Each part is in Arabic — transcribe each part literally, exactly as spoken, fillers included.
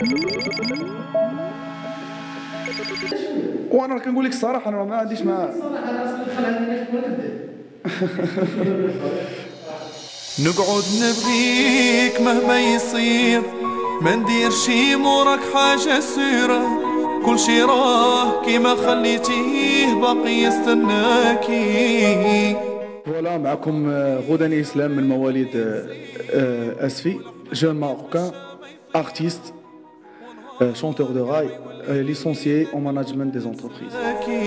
وانا كنقول لك الصراحه انا ما عنديش مع نقعد نبغيك مهما يصير، ما ندير شي موراك حاجه سيره، كل شي راه كيما خليتيه باقي يستناكي. فوالا معكم غداني اسلام من مواليد اسفي، جون ماروكان، ارتيست، chanteur de rail, licencié en management des entreprises.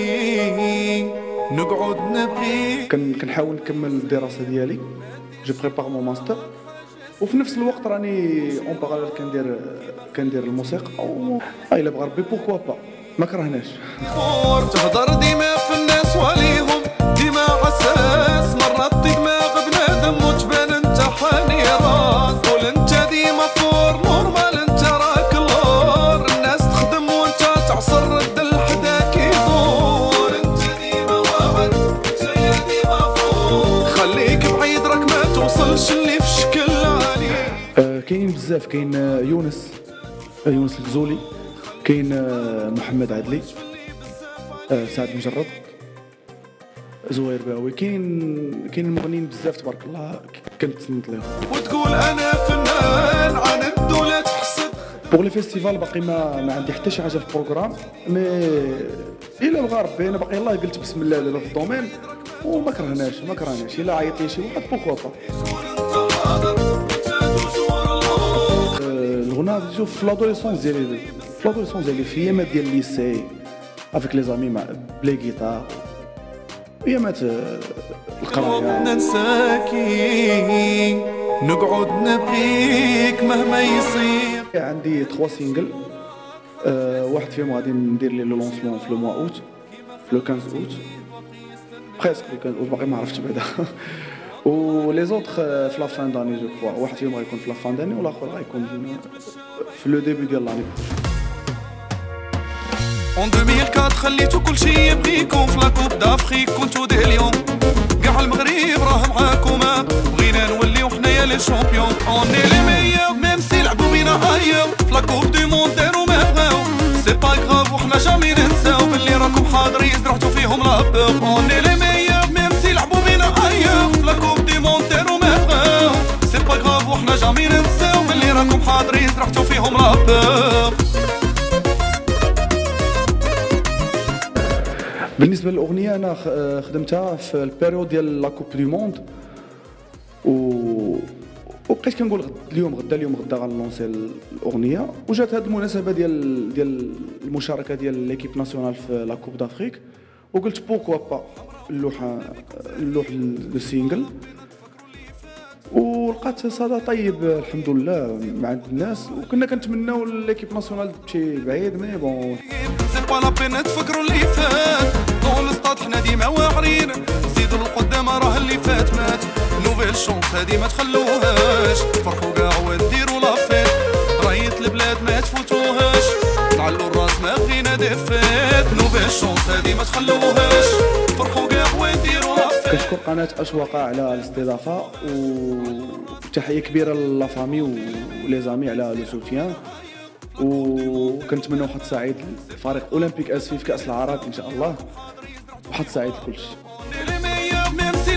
نقعد نبغيك كنحاول نكمل الدراسه ديالي، جو بريبار مون ماستر، وفي نفس الوقت راني اون باراليل كندير كندير الموسيقى او الا بغى ربي بوركوا با ما كرهناش. تهضر ديما في الناس وليهم ديما عساس، مرات دماغ بنادم وتبان انت حاني راس، قول انت ديما فور نورمال انت راك اللور، الناس تخدم وانت تعصر رد الحدا كيدور، انت ديما واعد انت يا ديما فور، خليك بعيد راك ما توصلش اللي في شكل عليه. أه كاين بزاف، كاين يونس يونس الغزولي، كاين محمد عدلي، أه سعد مجرد، زوير باوي، كاين كاين المغنيين بزاف تبارك الله كنتصنت لهم. وتقول انا فنان عند ولا تحسب. بوغ لي فيستيفال باقي ما ما عندي حتى شي حاجه في البروغرام، مي الا بغى ربي انا باقي الله قلت بسم الله دابا في الدومين وما كرهناش ما كرهناش الا عيط لي شي واحد بوكوا با. الغناء شوف في لادوليسونس ديالي في لادوليسونس ديالي في ايامات ديال الليسي افيك لي زامي مع بلي غيتار، ايامات القرايه ننساكي، نقعد نبغيك مهما يصير. عندي ثلاثة سينجل، أه واحد فيهم غادي ندير ليه لو لونسمون في لو موا اوت، في لو خمسة اوت بريسك لو خمسة اوت، باقي ما عرفتش بعدا و لي زوطخ في لا فان داني جو كوا، واحد فيهم غيكون في لا فان داني والاخر غيكون في لو ديبي ديال لاني. En deux mille quatre خليتو كل شي يبغيكم في لاكوب دافريك، كنتو دي اليوم كاع المغرب راه معاكم، بغينا نوليو حنايا لي شامبيون، اوني لي ميور ميم سي لعبو بينا ايور، في لاكوب دو موند دارو ما بغاو، سي با غراف وحنا جامي ننساو باللي راكم حاضرين زرعتو فيهم لابور، اوني لي ميور ميم سي لعبو بينا ايور، في لاكوب دو موند دارو ما بغاو، سي با غراف وحنا جامي ننساو باللي راكم حاضرين زرعتو فيهم لابور. بالنسبه للاغنيه انا خدمتها في البيريود ديال لا كوب دو موند، و وبقيت كنقول غد اليوم غدا اليوم غدا غنلونسي الاغنيه، وجات هذه المناسبه ديال ديال المشاركه ديال ليكيب ناسيونال في لا كوب دافريك، وقلت بوكوا با نلوح نلوح السينجل، ولقات صدى طيب الحمد لله مع الناس، وكنا كنتمناو ليكيب ناسيونال تمشي بعيد، مي بون سي با لا بين تفكروا اللي فات، طول السطاد حنا ديما واعرين، زيدوا لقدام راه اللي فات مات، نوفيل شونس هادي ما تخلوهاش، فرحوا كاع وديروا لافيت، رايت البلاد ما تفوتوهاش، نعلو الراس ما بغينا ديفيت، نوفيل شونس هادي ما تخلوهاش، فرحوا كاع وديروا لافيت. كنشكر قناه اشواقه على الاستضافه، وتحيه كبيره لا فامي ولي زامي على لو سوتيان، وكنتمنى واحد سعيد لفريق اولمبيك اسفي في كاس العرب ان شاء الله، وحد سعيد لكلشي.